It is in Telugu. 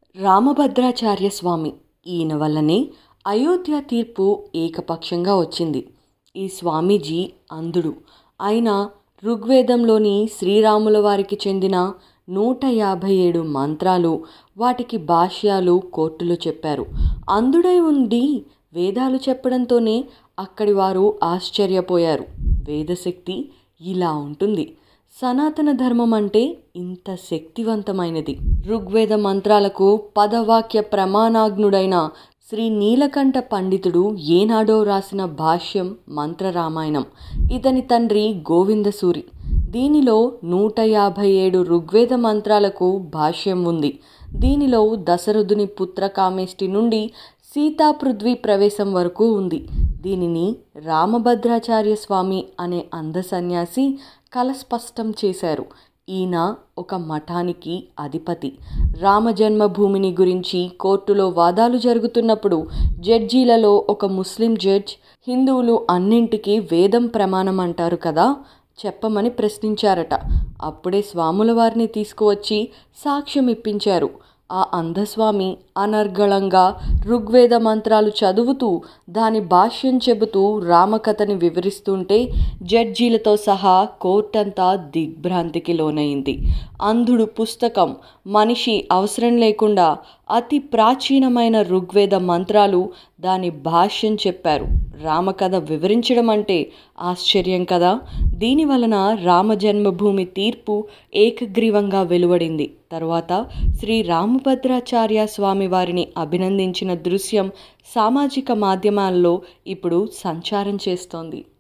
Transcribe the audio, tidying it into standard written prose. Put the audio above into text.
రామభద్రాచార్య స్వామి ఈయన వల్లనే అయోధ్య తీర్పు ఏకపక్షంగా వచ్చింది. ఈ స్వామీజీ అంధుడు. ఆయన ఋగ్వేదంలోని శ్రీరాముల వారికి చెందిన 157 మంత్రాలు, వాటికి భాష్యాలు కోర్టులో చెప్పారు. అంధుడై ఉండి వేదాలు చెప్పడంతోనే అక్కడి వారు ఆశ్చర్యపోయారు. వేదశక్తి ఇలా ఉంటుంది. సనాతన ధర్మం అంటే ఇంత శక్తివంతమైనది. ఋగ్వేద మంత్రాలకు పదవాక్య ప్రమాణాజ్ఞుడైన శ్రీ నీలకంఠ పండితుడు ఏనాడో రాసిన భాష్యం మంత్రరామాయణం. ఇతని తండ్రి గోవిందసూరి. దీనిలో 157 ఋగ్వేద మంత్రాలకు భాష్యం ఉంది. దీనిలో దశరథుని పుత్రకామేష్టి నుండి సీతాపృథ్వీ ప్రవేశం వరకు ఉంది. దీనిని రామభద్రాచార్య స్వామి అనే అంధ సన్యాసి కలస్పష్టం చేశారు. ఈయన ఒక మఠానికి అధిపతి. రామజన్మభూమిని గురించి కోర్టులో వాదాలు జరుగుతున్నప్పుడు జడ్జీలలో ఒక ముస్లిం జడ్జ్, హిందువులు అన్నింటికీ వేదం ప్రమాణం అంటారు కదా, చెప్పమని ప్రశ్నించారట. అప్పుడే స్వాముల వారిని తీసుకువచ్చి సాక్ష్యం ఇప్పించారు. ఆ అంధస్వామి అనర్గళంగా ఋగ్వేద మంత్రాలు చదువుతూ దాని భాష్యం చెబుతూ రామకథని వివరిస్తుంటే జడ్జీలతో సహా కోర్టంతా దిగ్భ్రాంతికి లోనైంది. అంధుడు పుస్తకం, మనిషి అవసరం లేకుండా అతి ప్రాచీనమైన ఋగ్వేద మంత్రాలు, దాని భాష్యం చెప్పారు. రామకథ వివరించడం అంటే ఆశ్చర్యం కదా. దీని వలన రామజన్మభూమి తీర్పు ఏకగ్రీవంగా వెలువడింది. తర్వాత శ్రీ రామభద్రాచార్య స్వామి వారిని అభినందించిన దృశ్యం సామాజిక మాధ్యమాల్లో ఇప్పుడు సంచారం చేస్తోంది.